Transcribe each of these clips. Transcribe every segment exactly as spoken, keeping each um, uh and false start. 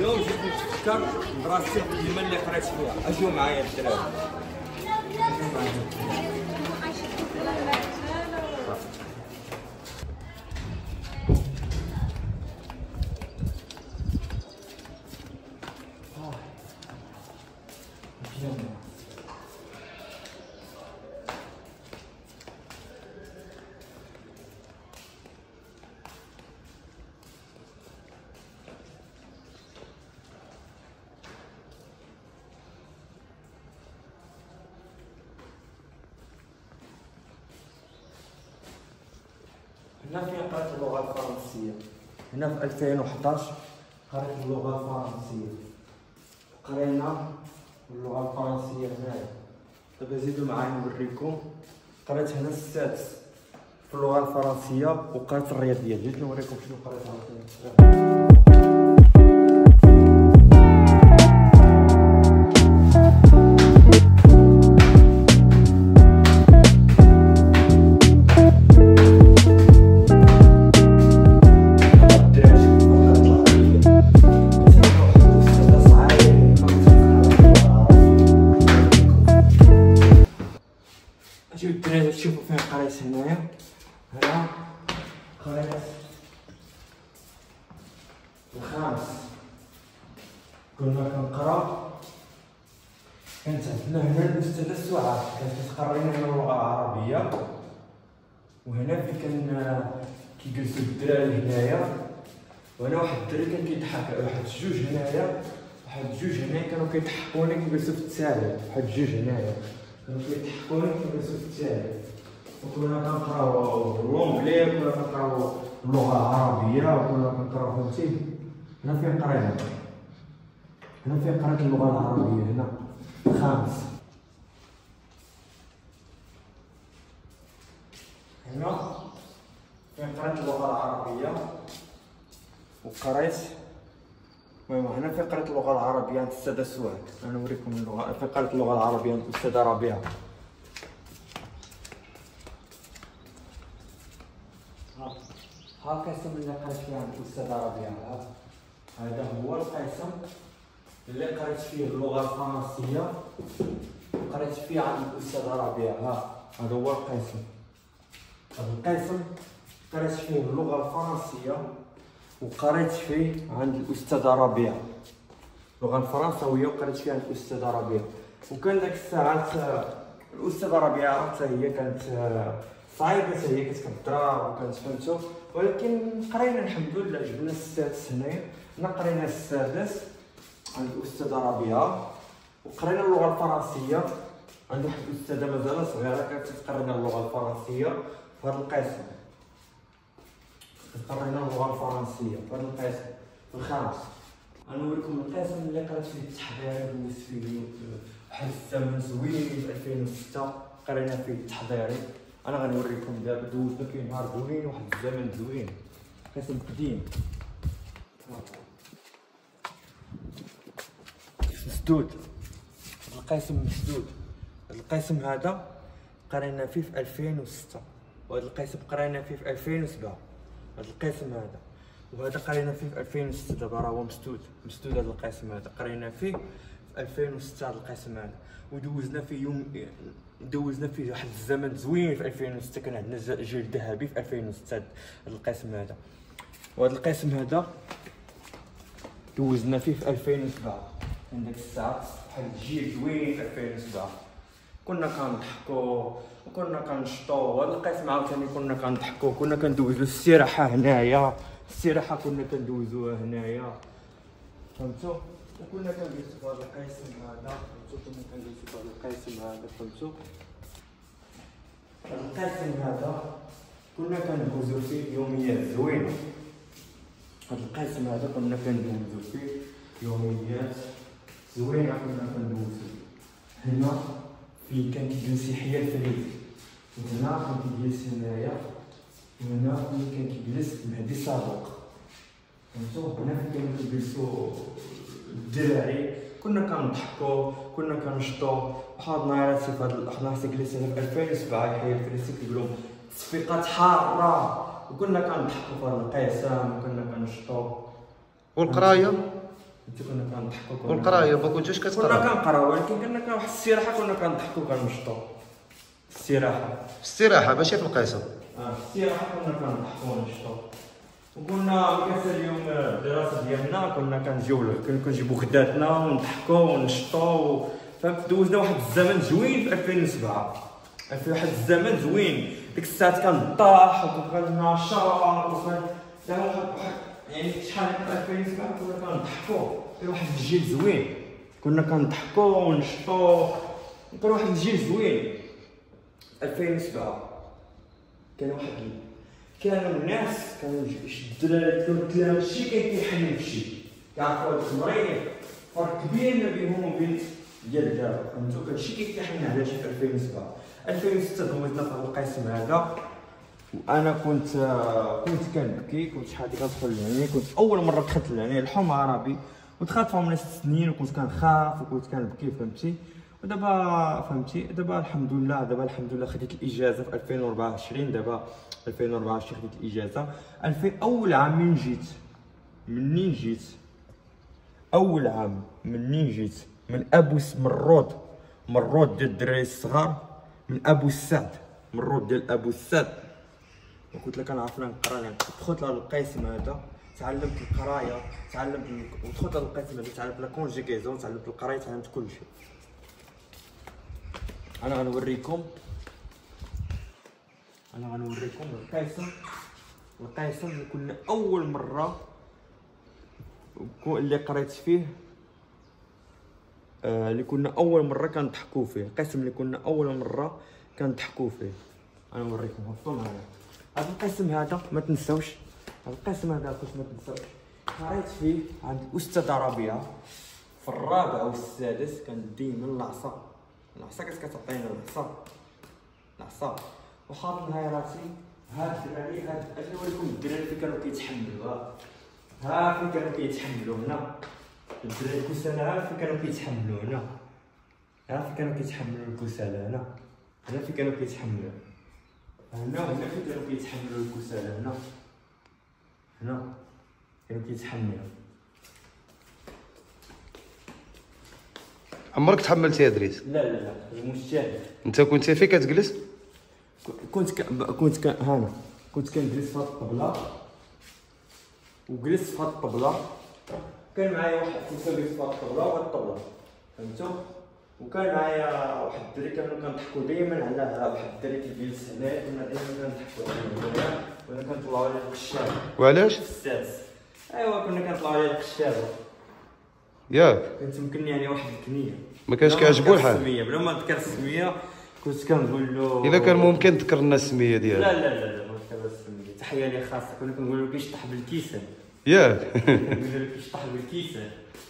اليوم جيت نتفكر براسي الكلمه اللي قريت فيها. اجيو معايا الدراري. هنا فين قريت اللغة الفرنسية. هنا في ألفين وحداش قريت اللغة الفرنسية. قرينا اللغة الفرنسية هنايا. دابا زيدو معايا نوريكم. قريت هنا السادس في اللغة الفرنسية وقريت الرياضيات. جيت نوريكم شنو قريت عاوتاني. اجيو الدراري تشوفوا فين قريت هنايا. هنا قريت الخامس. كنا كنقرا كانت عندنا هنا الاستاذة سعاد كانت كتقرينا لنا اللغة العربية. وهنا فين كان كيجلسوا الدراري هنايا. وهنا واحد الدري كان كيضحك. واحد الجوج هنايا واحد الجوج هنايا كانوا كيضحكونا كيجلسوا في التسالي. واحد الجوج هنايا كانوا كيضحكونا كيجلسوا في التسالي. وكنا كنقراو اللونجلي وكنا كنقراو اللغة العربية وكنا كنقراو فهمتي. هنا فين قرينا. هنا فين قريت اللغة العربية. هنا الخامس. هنا فين قريت اللغة العربية وقريت. المهم هنا فين قريت اللغة العربية عند الأستاذة سعاد. أنا نوريكم اللغة فين قريت اللغة العربية عند الأستاذة ربيعة. ها القسم اللي قريت فيه عند الأستاذة ربيعة. هذا هو القسم اللي قريت فيه اللغة الفرنسية وقريت فيه عند الأستاذة ربيعة. هذا هو القسم. هذا القسم قريت فيه اللغة الفرنسية وقريت فيه عند الأستاذة ربيعة. اللغة الفرنسوية وقريت فيها عند الأستاذة ربيعة. وكان داك الساعات الأستاذة ربيعة حتى هي كانت صعيبة. حتى هي كانت كتهضر وكانت فهمتو. ولكن قرينا الحمد لله. جبنا السادس هنايا. هنا قرينا السادس عند الأستاذة ربيعة. وقرينا اللغة الفرنسية عند واحد الأستاذة مازال صغيرة كانت تقرينا اللغة الفرنسية في هذا القسم. قرينا اللغة الفرنسية في هذا القسم في الخامس. غنوريكم القسم اللي قريت فيه التحضيري دوزت فيه واحد الثمن زوين في ألفين وستة. قرينا فيه التحضيري. انا غنوريكم دابا دوزنا فيه نهار زوين واحد الزمن زوين. قسم قديم مسدود. القسم مسدود. القسم هذا قرينا فيه في ألفين وستة وهذا القسم قرينا فيه في ألفين وسبعة. هذا القسم هذا وهذا قرينا فيه في ألفين وستة. دابا راه هو مسدود مسدود. هذا القسم هذا قرينا فيه في ألفين وستة. هذا القسم هذا ودوزنا فيه يوم دوزنا فيه واحد الزمن زوين في ألفين وستة. كان عندنا جيل ذهبي في ألفين وستة. هذا القسم هذا وهذا القسم هذا دوزنا فيه في ألفين وسبعة. من ديك الساعه واحد الجيل زوين في ألفين وسبعة. كنا كنضحكوا وكنا كنشطوا. هذا القسم عاوتاني كنا كنضحكوا كنا كندوزو الاستراحه هنايا. الاستراحه كنا كندوزوها هنايا فهمتوا. وكنا كنجلسوا في هذا القسم هذا فهمتوا. كنا كنجلسوا في هذا القسم هذا فهمتوا. هذا القسم هذا كنا كندوزو فيه يوميات زوينه. هذا القسم هذا كنا كندوزو فيه يوميات زوينه. كنا كندوزو هنا فين كان كيجلس يحيى الفريد. وهنا كان كيجلس هنايا. وهنا فين كان كيجلس مهدي صادق فهمتو. هنا فين كانوا كيجلسو الدراري. كنا كنضحكوا كنا كنشطوا. واحد النهار في هاد واحد النهار جلسنا في ألفين وسبعة يحيى الفريد كيقولوا تصفيقات حاره. وكنا كنضحكوا في هاد القسم وكنا كنشطوا. والقرايه فهمتي كنا كنضحكوا. والقرايه ما كنتوش كتقرا؟ كنا كنقراو ولكن كنا كان واحد الاستراحه كنا كنضحكوا كنشطوا. الاستراحه في الاستراحه ماشي في القيصر. اه في الاستراحه كنا كنضحكوا ونشطوا. وكنا ملي اليوم الدراسه ديالنا كنا كنجيو كنا كنجيبو خداتنا ونضحكوا ونشطوا. فهمت دوزنا واحد الزمن زوين في ألفين وسبعة. في واحد الزمن زوين ديك الساعات كنضحك وكننشط وكان واحد يعني شحال في ألفين وسبعة كنا كنضحكوا. كان واحد الجيل زوين كنا كنضحكوا ونشطوا. كان واحد الجيل زوين. ألفين وسبعة كان واحد كانوا الناس كانوا الدراري كانوا التلاميذ شي كان كيحلم فشي كيعرفوا هاد المريض فرق كبير ما بينهم وبين ديال دابا. فهمتوا كلشي كيحلم على شي في ألفين وسبعة. ألفين وستة دوزنا في القسم هذا وانا كنت كنت كنبكي. كنت شحال كندخل لهنا كنت اول مره دخلت لهنا الحوم عربي ودخلت فيهم من ست سنين وكنت كنخاف وكنت كنبكي. فهمتي ودابا فهمتي دابا الحمد لله دابا الحمد لله خديت الاجازه في ألفين وأربعة وعشرين. دابا ألفين وأربعة وعشرين خديت الاجازه. ألفين اول عام منين جيت منين جيت اول عام منين جيت من ابو مرود مرود ديال الدراري الصغار من ابو السعد مرود ديال ابو السعد. وكنت لك كنعرف نقرا دخلت لهاد القسم هذا تعلمت القرايه تعلمت ودخلت لهاد القسم هذا تعلمت لا كونجيغيزون تعلمت القرايه تعلمت كلشي. انا غنوريكم انا غنوريكم القسم القسم اللي كنا اول مره اللي قريت فيه آه اللي كنا اول مره كنضحكوا فيه. القسم اللي كنا اول مره كنضحكوا فيه انا نوريكم. هبطوا معايا هذا القسم هذا ما تنساوش. هذا القسم هذا كنت ما تنساوش قريت فيه عند الاستاذ ربيعه في الرابع والسادس. كان ديما العصا العصا كانت كتعطينا العصا العصا وحاط هاي راسي. هاد الدراري هاد اش نوريكم الدراري اللي كانوا كيتحملوا. ها فين كانوا كيتحملوا هنا الدراري الكسالى. ها فين كانوا كيتحملوا هنا. ها فين كانوا كيتحملوا الكسالى هنا. هنا فين كانوا كيتحملوا هنا وهنا فين كانوا كيتحملوا الكسالى هنا. هنا كانوا كيتحملوا. عمرك تحملتي يا دريس؟ لا لا لا المجتهد. انت كنت فين كتجلس؟ كنت ك... كنت ك... هنا كنت كنجلس في هاد الطبله وجلست في هاد الطبله. كان معايا واحد كنت في هاد الطبله وهاد الطبله فهمتوا. وكان معايا واحد الدري كانوا كنضحكوا دائما على واحد الدري كيجلس هنا. كنا دائما كنضحكوا عليه ولا كنطلعوا عليه القشابه. وعلاش؟ السادس ايوا كنا كنطلعوا عليه القشابه ياك كنت يمكن يعني واحد الكنيه ما كانش كيعجبو الحال. بلا ما نذكر السميه كنت كنقول له الا كان ممكن تذكر لنا السميه ديالها. لا لا لا لا ما كتبش السميه. تحيه لي خاصه كنا كنقول له كيشطح بالكيسان. ياك كنقول له كيشطح بالكيسان.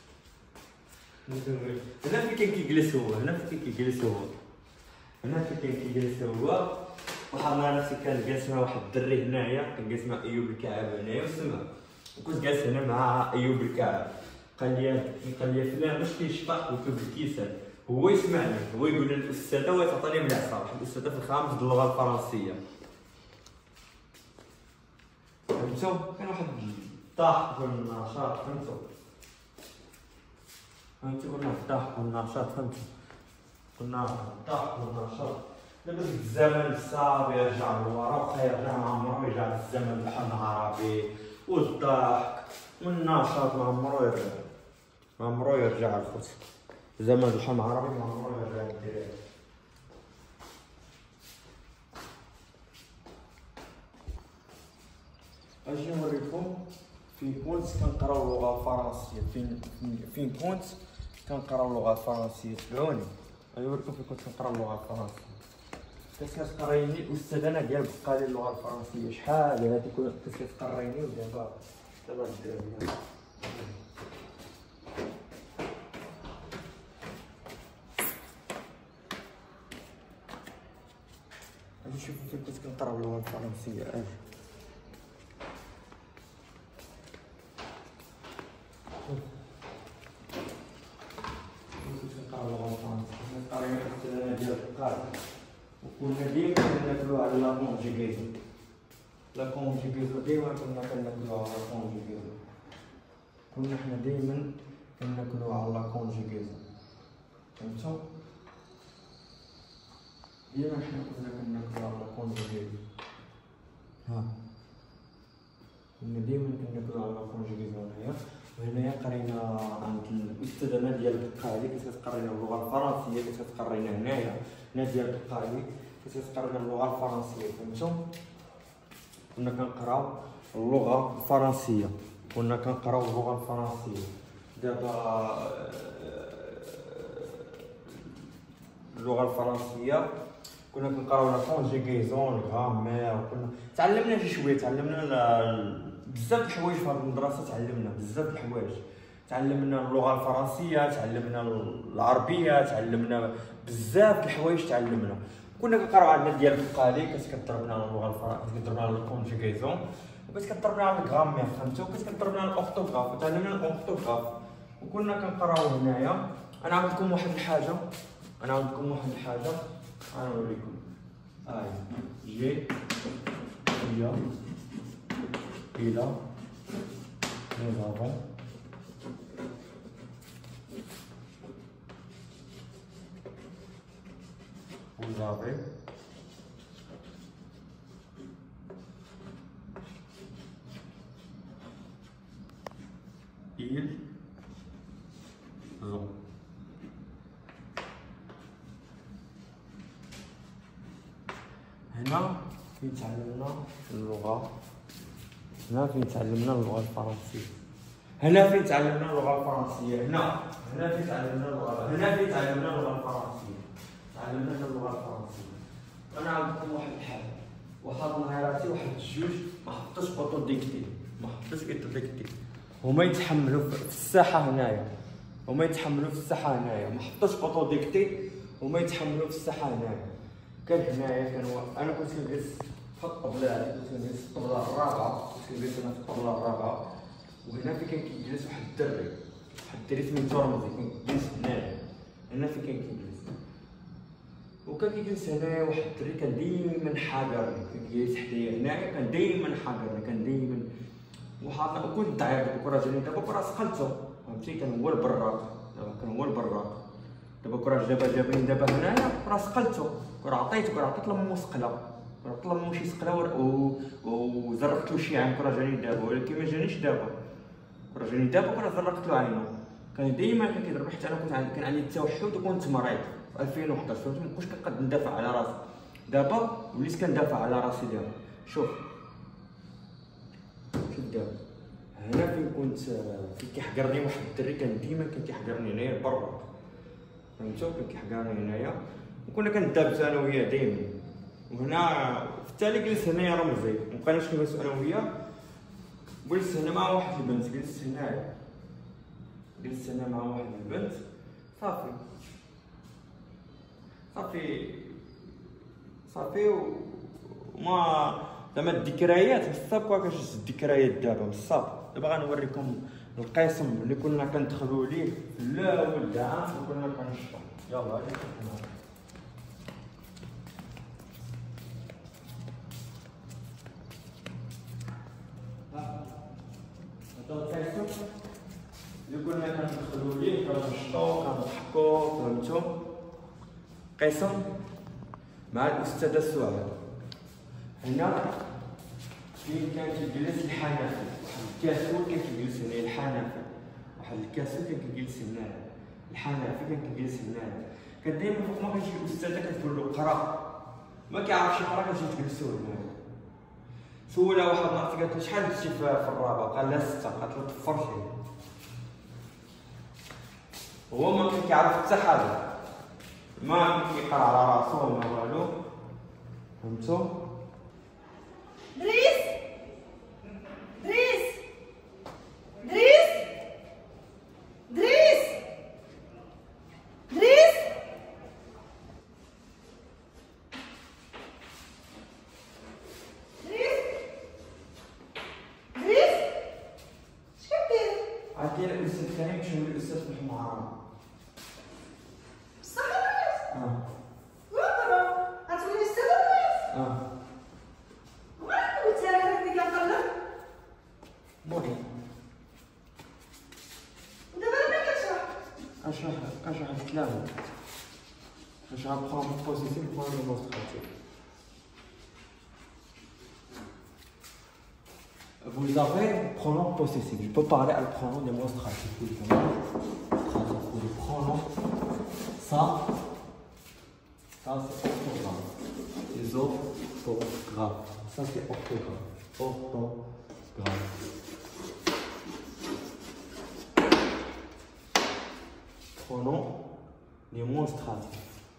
هنا فين كان كيجلس هو هنا فين كان كيجلس هو هنا فين كان كيجلس هو. واحد النهار نفسي كان جالس مع واحد الدري هنايا كان جالس مع ايوب الكعب هنايا وسمع. وكنت جالس هنا مع ايوب الكعب. قال لي قال لي فلان باش كيشطح وكتب بالكيسان. هو يسمعني هو يقول للاستاذه ويعطيني من العصا. واحد الاستاذه في الخامس د اللغه الفرنسيه. فهمتوا كان واحد الضحك والنشاط. فهمتوا فهمتوا كنا الضحك والنشاط. فهمتوا كنا الضحك والنشاط. دابا ديك الزمن صعب يرجع للورا وخا يرجع مع عمرو يرجع للزمن الحلم العربي والضحك والنشاط مع عمرو يرجع مع عمرو يرجع الخوت. زمن الحلم العربي مع عمرو يرجع للدراري. اجي نوريكم فين كنت كنقراو اللغه الفرنسيه. فين فين كنت كنقراو اللغه الفرنسيه. تبعوني اجي نوريكم فين كنت كنقراو اللغه الفرنسيه. كانت كتقريني الاستاذه ديال بقى لي اللغه الفرنسيه. شحال هادي كنت كتقريني ودابا دابا الدراري غادي نشوفو فين كنت كنقراو اللغه الفرنسيه. اجي كنت كنقراو اللغه الفرنسيه. قرينا الاستاذه ديال القاعده وكنا ديما كناكلو على لا كونجيغيزون. لا كونجيغيزون ديما كنا كناكلو على لا كونجيغيزون. كنا حنا ديما كنركزو على لا كونجيغيزون. فهمتو؟ ديما حنا كنا كنركزو على لا كونجيغيزون. ها كنا ديما كنركزو على لا كونجيغيزون هنايا. وهنايا قرينا عند الاستاذه ناديه البقالي كانت كتقرينا اللغه الفرنسيه، كانت كتقرينا هنايا ناديه البقالي كانت كتقرينا اللغه الفرنسيه. فهمتو؟ كنا كنقراو اللغه الفرنسيه، كنا كنقراو اللغه الفرنسيه. دابا اللغه الفرنسيه كنا كنقراو لا كونجيغيزون الغرامير، وكنا تعلمنا شي شويه، تعلمنا بزاف د الحوايج في هذه المدرسه، تعلمنا بزاف د الحوايج، تعلمنا اللغه الفرنسيه، تعلمنا العربيه، تعلمنا بزاف د الحوايج تعلمنا. كنا كنقراو عندنا ديال البقالي كانت كضربنا على اللغه الفرنسيه، كتضربنا على الكونجيغيزون، وكانت كضربنا على الغرامير. فهمتوا؟ وكانت كضربنا على الاورتوغراف، وتعلمنا الاورتوغراف. وكنا كنقراو هنايا. انا عندكم واحد الحاجه، انا عندكم واحد الحاجه انا نوريكم. هاي جي هي الى nous avons vous avez ils ont. هنا فين تعلمنا اللغة، هنا فين تعلمنا اللغة الفرنسية، هنا فين تعلمنا اللغة الفرنسية، هنا هنا فين تعلمنا اللغة، هنا فين تعلمنا اللغة الفرنسية، تعلمنا اللغة الفرنسية. أنا عندكم واحد الحاجة، واحد النهاراتي واحد الجوج ما حطيتش بوطو ديكتي، ما حطيتش بوطو ديكتي، هما يتحملوا في الساحة هنايا، هما يتحملوا في الساحة هنايا، ما حطيتش بوطو ديكتي، هما يتحملوا في الساحة هنايا. كان هنايا كان انا كنت كنجلس في الطبله هذه، كنت كنجلس في الطبله الرابعه، كنت كنجلس انا في الطبله الرابعه. وهنا في كان كيجلس واحد الدري، واحد الدري سميتو رمزي، كان كيجلس هنايا، هنا في كان كيجلس. وكان كيجلس هنايا واحد الدري كان ديما حاقرني، كان كيجلس حدايا هنايا، كان ديما حاقرني، كان ديما وحاطنا. وكنت ضعيف دابا كره جاني، دابا كره سقلتو، فهمتي؟ كان هو البراق، دابا كان هو البراق. دابا كره دابا جابني دابا هنايا راه سقلتو، كره عطيتو، كره عطيت لمو سقله، كره عطيت لمو شي سقله وزرقتو شي عين. كره جاني دابا ولكن ما جانيش دابا، كره جاني دابا كره زرقتو عينو. كان ديما كان كيضرب، حتى انا كنت عندي كان عندي التوحد وكنت مريض في ألفين وحداش، فهمتي؟ مابقيتش كنقد ندافع على راسي. دابا وليت كندافع على راسي دابا. شوف شوف دابا هنا فين كنت، فين كيحقرني واحد الدري، كان ديما كان كيحقرني هنايا برا، فهمتو؟ كان كيحقرني هنايا، وكنا كندابزو انا وياه دايما. وهنا في التالي جلس هنايا رمزي، مبقيناش كنجلسو انا وياه. جلست هنا مع واحد البنت، جلست هنايا، جلست هنا مع واحد البنت. صافي صافي صافي وما زعما الذكريات بصاب كوا كنشوف الذكريات دابا بصاب. دابا غنوريكم القسم اللي كنا كندخلوا ليه في الاول عام وكنا كنشطو. يلا هادي القسم اللي كنا كندخلوا ليه كنشطو كنضحكو، فهمتو؟ قسم مع الاستاذه سعاد. هنا فين كان كيجلس الحنفي، واحد الكاسول كان كيجلس هنا الحنفي، واحد الكاسول كان كيجلس هنا الحنفي، كان كيجلس هنا. كان دايما فوق ما كتجي الاستاذه كتقول له قرا، ما كيعرفش يقرا، كتجي تجلسو هنا. سولها واحد النهار قالت له شحال درتي في الرابعه؟ قال لها سته. قالت له طفرتي. هو ما كان كيعرف حتى حاجه، ما كان كيقرا على راسو ما والو، فهمتو؟ دريس دريس دريس دريس دريس دريس دريس شكدير؟ عندي الاستاذ كريم باش نولي الاستاذ في الحمارة. بصح دريس؟ اه وقرا غتولي استاذ دريس؟ اه ودابا ما كتشوف كنشرح كنشرح الكلام كنشرح برومون بوزيتيف برومون ديمونستراتيف. Vous avez le pronom possessif. Je peux parler à le pronom démonstratif. Pour le pronom, ça, ça c'est orthographe. Les orthographes. Ça c'est orthographe. Orthographe. Pronom démonstratif.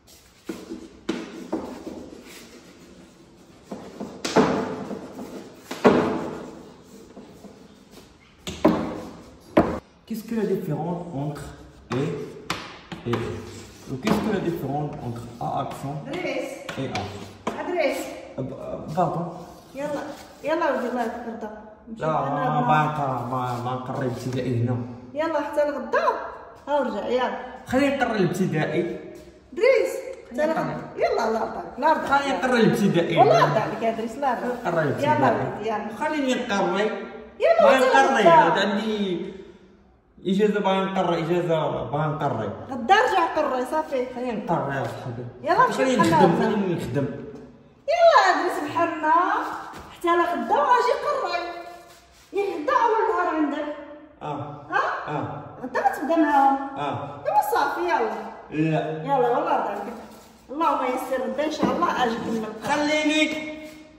Qu'est-ce que la différence entre et et Donc qu'est-ce que la différence entre A accent دريس et A ادريس Pardon يلا يلا ودي الله يغدا. لا ما ما ما ما نقري الابتدائي هنا. يلا حتى الغدا ها ورجع يلا. خليني نقري الابتدائي. دريس حتى الغدا يلا الله يرضى لا يرضى. خليني نقري الابتدائي. والله يرضى عليك يا دريس لا يرضى. نقري الابتدائي. يلا ولدي يلا. خليني نقري. يلا باغي حتى نقري الغدا. عندي إجازة باغي نقري إجازة باغي نقري. غدا رجع قري صافي. خليني نقري يا صاحبي. يلا مشي خليني بحالنا نخدم غدا. خليني نخدم. يلا دريس بحالنا حتى لغدا واجي قري. يا غدا اول نهار عندك. اه ها؟ اه غدا ما تبدا معاهم. اه ايوا صافي يلا. لا يلا والله يرضى عليك. اللهم يسر غدا ان شاء الله اجي نكمل. خليني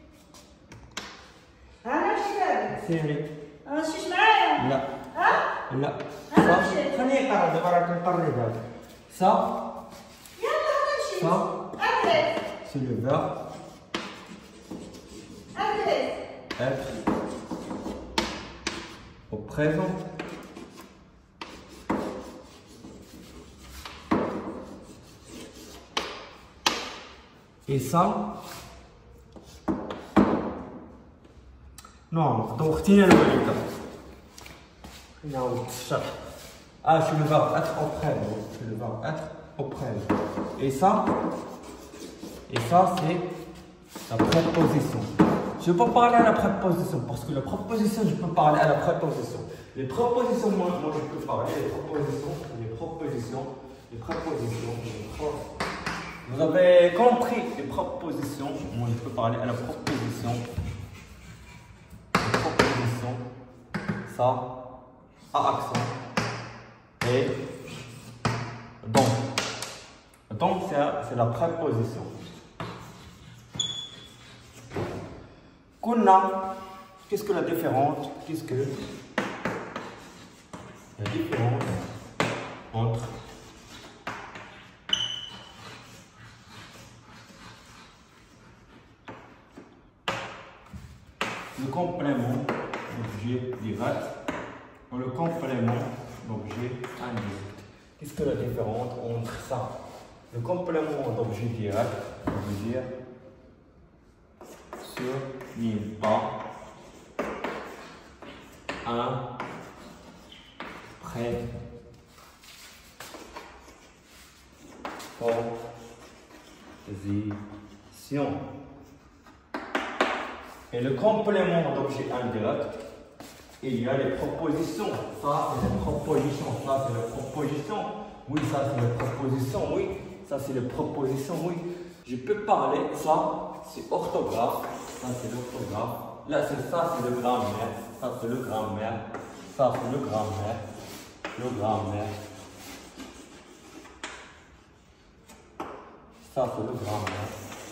انا مشيت هذيك. سيري. ما مشيتش معايا. لا ها؟ لا أنا صح مشيت. خليني نقرا دابا راك نقري دابا صح يلا انا مشيت. صح ادريس سي لو فيرب ادريس. être au présent et ça non دوختينا الوالده نعاود الشرح ah je suis le verbe être au présent je suis le verbe être au présent et ça et ça c'est la préposition. Je ne peux pas parler à la préposition parce que la préposition, je peux parler à la préposition. Les prépositions, moi, moi je peux parler les prépositions, les propositions, les prépositions. Les pro... Vous avez compris les prépositions, moi je peux parler à la proposition. Les propositions, ça, à accent et donc. Donc c'est la préposition. Kuna, qu'est-ce que la différence Qu'est-ce que la différence entre le complément d'objet direct ou le complément d'objet indirect? Qu'est-ce que la différence entre ça? Le complément d'objet direct, ça veut dire ce n'est pas un préposition. Et le complément d'objet indirect, il y a les propositions. Ça, c'est les propositions. Ça, c'est les propositions. Oui, ça, c'est les propositions. Oui, ça, c'est les propositions. Oui, je peux parler. Ça, c'est orthographe. Ça, c'est l'orthographe. Là, c'est ça, c'est le grammaire. Ça, c'est le grammaire. Ça, c'est le grammaire. Le grammaire. Ça, c'est le grammaire.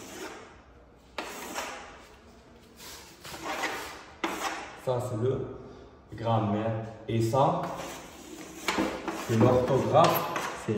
Ça, c'est le grammaire. Et ça, c'est l'orthographe. C'est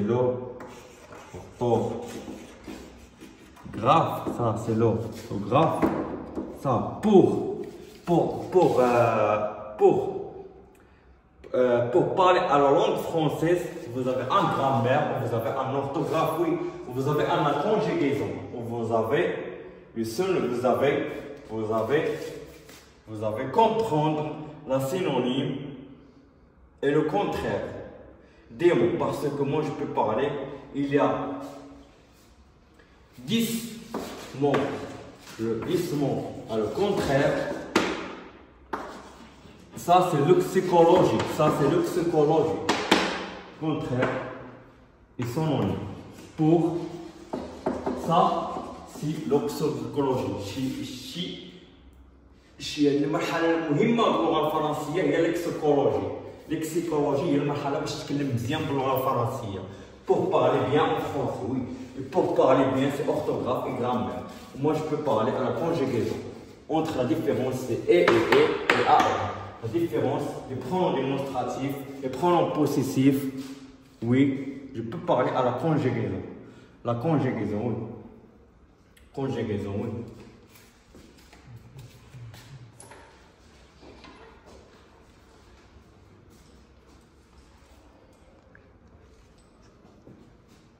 l'orthographe. Ça, c'est l'orthographe. Ça, pour, pour, pour, euh, pour, euh, pour parler à la langue française, vous avez un grammaire, vous avez un orthographe, oui, vous avez un conjugaison, vous avez le seul, vous avez, vous avez, vous avez comprendre la synonyme et le contraire des mots, parce que moi je peux parler, il y a dix mots. Le glissement à le contraire, ça c'est lexicologique, ça c'est lexicologique. Contraire, et son nom. Pour ça, c'est l'exoticologie. شي شي شي المرحلة المهمة باللغة الفرنسية هي l'exoticologie. L'exoticologie هي المرحلة باش تتكلم مزيان باللغة الفرنسية. Pour parler bien en français, oui. Et pour parler bien, c'est orthographe et grammaire. Moi, je peux parler à la conjugaison. Entre la différence de et et et et a et. La différence des pronoms démonstratifs et pronoms possessifs, oui, je peux parler à la conjugaison. La conjugaison, oui. Conjugaison, oui.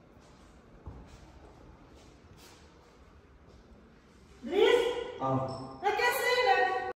دريس Ah.